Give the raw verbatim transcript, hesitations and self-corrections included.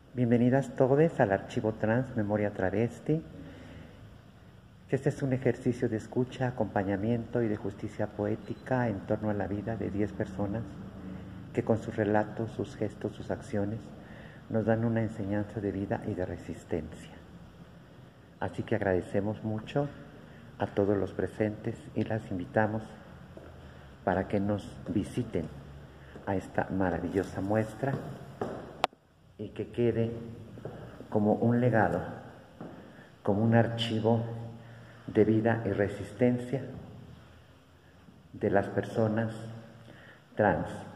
Bienvenidas todas al archivo trans Memoria Travesti. Este es un ejercicio de escucha, acompañamiento y de justicia poética en torno a la vida de diez personas que con sus relatos, sus gestos, sus acciones nos dan una enseñanza de vida y de resistencia. Así que agradecemos mucho a todos los presentes y las invitamos para que nos visiten a esta maravillosa muestra y que quede como un legado, como un archivo de vida y resistencia de las personas trans.